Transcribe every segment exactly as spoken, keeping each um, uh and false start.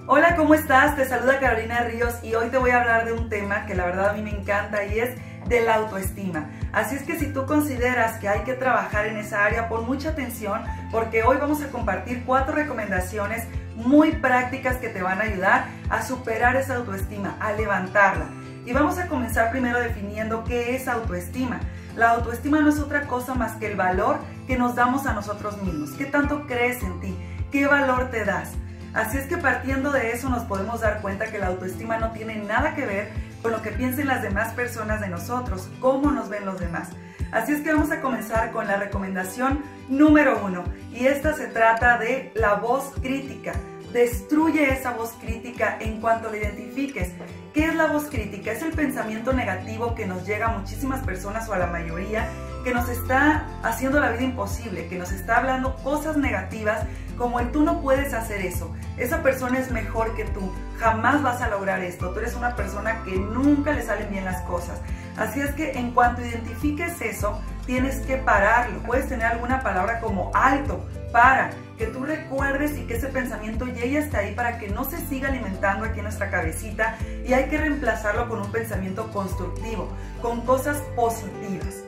Hola, ¿cómo estás? Te saluda Carolina Ríos y hoy te voy a hablar de un tema que la verdad a mí me encanta y es de la autoestima. Así es que si tú consideras que hay que trabajar en esa área, pon mucha atención porque hoy vamos a compartir cuatro recomendaciones muy prácticas que te van a ayudar a superar esa autoestima, a levantarla. Y vamos a comenzar primero definiendo qué es autoestima. La autoestima no es otra cosa más que el valor que nos damos a nosotros mismos. ¿Qué tanto crees en ti? ¿Qué valor te das? Así es que partiendo de eso nos podemos dar cuenta que la autoestima no tiene nada que ver con lo que piensen las demás personas de nosotros, cómo nos ven los demás. Así es que vamos a comenzar con la recomendación número uno y esta se trata de la voz crítica. Destruye esa voz crítica en cuanto la identifiques. ¿Qué es la voz crítica? Es el pensamiento negativo que nos llega a muchísimas personas o a la mayoría, que nos está haciendo la vida imposible, que nos está hablando cosas negativas como el tú no puedes hacer eso, esa persona es mejor que tú, jamás vas a lograr esto, tú eres una persona que nunca le salen bien las cosas. Así es que en cuanto identifiques eso, tienes que pararlo. Puedes tener alguna palabra como alto, para, que tú recuerdes y que ese pensamiento llegue hasta ahí para que no se siga alimentando aquí en nuestra cabecita y hay que reemplazarlo con un pensamiento constructivo, con cosas positivas.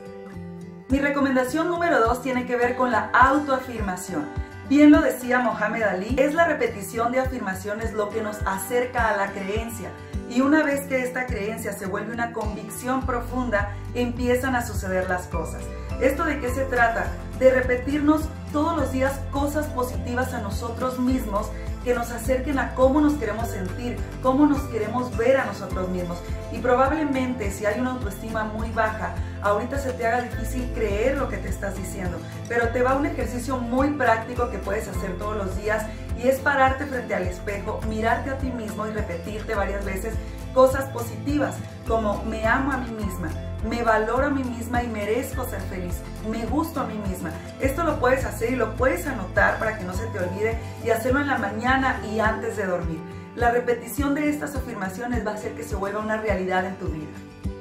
Mi recomendación número dos tiene que ver con la autoafirmación. Bien lo decía Mohamed Ali, es la repetición de afirmaciones lo que nos acerca a la creencia. Y una vez que esta creencia se vuelve una convicción profunda, empiezan a suceder las cosas. ¿Esto de qué se trata? De repetirnos todos los días cosas positivas a nosotros mismos que nos acerquen a cómo nos queremos sentir, cómo nos queremos ver a nosotros mismos. Y probablemente si hay una autoestima muy baja, ahorita se te haga difícil creer lo que te estás diciendo, pero te va un ejercicio muy práctico que puedes hacer todos los días y es pararte frente al espejo, mirarte a ti mismo y repetirte varias veces cosas positivas como me amo a mí misma, me valoro a mí misma y merezco ser feliz, me gusto a mí misma. Esto lo puedes hacer y lo puedes anotar para que no se te olvide y hacerlo en la mañana y antes de dormir. La repetición de estas afirmaciones va a hacer que se vuelva una realidad en tu vida.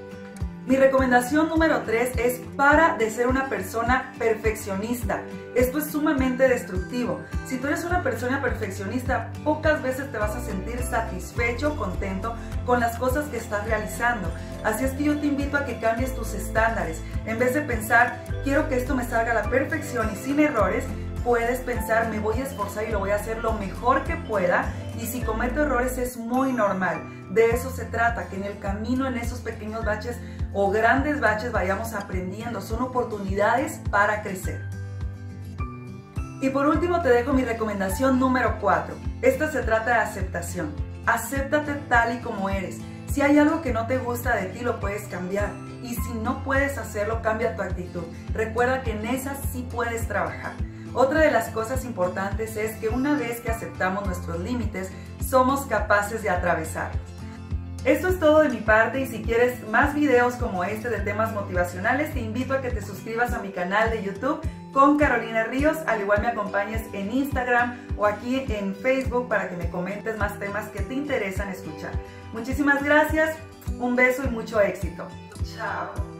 Mi recomendación número tres es para de ser una persona perfeccionista. Esto es sumamente destructivo. Si tú eres una persona perfeccionista, pocas veces te vas a sentir satisfecho, contento con las cosas que estás realizando. Así es que yo te invito a que cambies tus estándares. En vez de pensar, quiero que esto me salga a la perfección y sin errores, puedes pensar, me voy a esforzar y lo voy a hacer lo mejor que pueda y si cometo errores es muy normal. De eso se trata, que en el camino, en esos pequeños baches o grandes baches vayamos aprendiendo, son oportunidades para crecer. Y por último te dejo mi recomendación número cuatro. Esta se trata de aceptación. Acéptate tal y como eres. Si hay algo que no te gusta de ti, lo puedes cambiar. Y si no puedes hacerlo, cambia tu actitud. Recuerda que en esa sí puedes trabajar. Otra de las cosas importantes es que una vez que aceptamos nuestros límites, somos capaces de atravesarlos. Esto es todo de mi parte y si quieres más videos como este de temas motivacionales, te invito a que te suscribas a mi canal de YouTube con Carolina Ríos, al igual me acompañes en Instagram o aquí en Facebook para que me comentes más temas que te interesan escuchar. Muchísimas gracias, un beso y mucho éxito. Chao.